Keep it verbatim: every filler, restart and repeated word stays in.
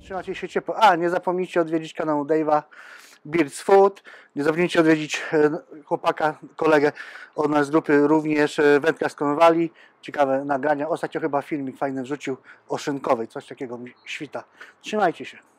Trzymajcie się ciepło. A, nie zapomnijcie odwiedzić kanału Dave'a Beards Food. Nie zapomnijcie odwiedzić chłopaka, kolegę od nas z grupy, również wędkarz z Konwali. Ciekawe nagrania. Ostatnio chyba filmik fajny wrzucił o szynkowej. Coś takiego mi świta. Trzymajcie się.